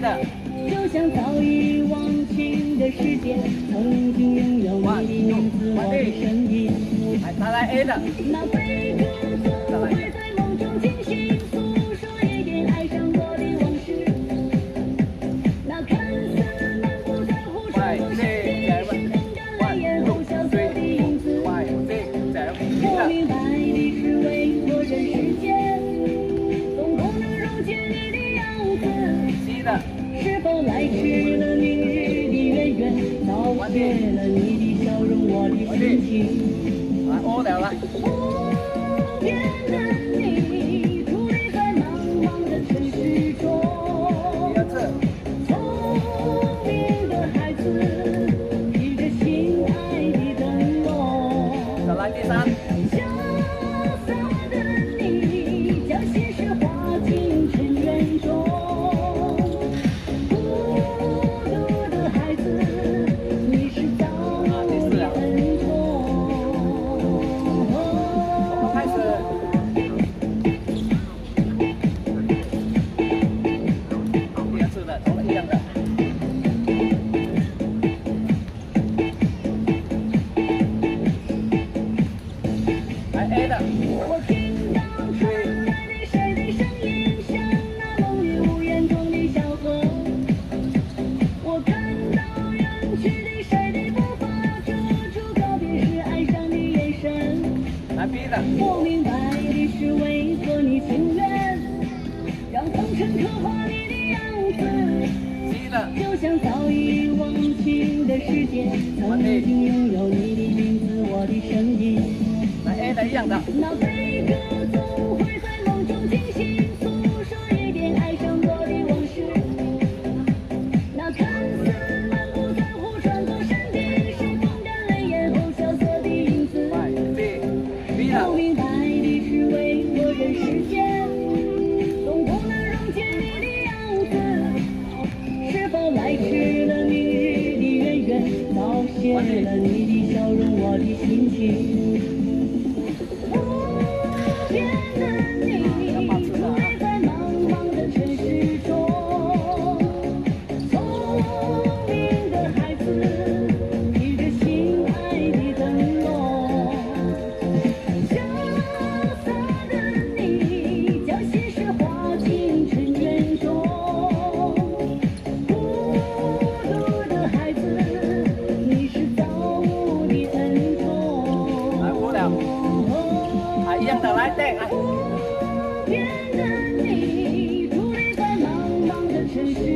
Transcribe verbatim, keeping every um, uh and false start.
的。 就像早已忘情的世界，曾经拥有你的名字，我的声音。 来，再来 A 的。 那悲歌总会在梦中惊醒，诉说一点爱上我的往事。那看似满不在乎穿过山顶，是风干泪眼后萧瑟的影子。我明白你是为我人世间，总不能溶解你的样子。 C 的。 是否来迟了明日的渊源，早谢了你的笑容，我的心情。 来 O 了来。 不变的你，伫立在茫茫的城市中。 第二次。 聪明的孩子，披着心爱的灯笼。 再来第三。 潇洒的你，将心事化进尘缘中。我听到传来的谁的声音，像那梦里无言中的小河。我看到远去的谁的步伐，遮住告别时哀伤的眼神。我明白的是为做你情愿，让风尘刻画你的样子，就像早已忘情的世界，曾经拥有你的名字，我的声音。 A 的一样的。 那悲歌总会在梦中惊醒，诉说一点爱上我的往事。那看似满不在乎穿过山顶，是风干泪眼后萧瑟的影子。我明白你是为我人世间，总不能溶解你的样子。是否来迟了明日的渊源，早谢了你的笑容，我的心情。不变的你，伫立在茫茫的城市中。聪明的孩子，披着心爱的灯笼。潇洒的你，将心事化进尘缘中。孤独的孩子，你是造物的恩宠。 来五了。一样的来对来。 不变的你，伫立在茫茫的城市。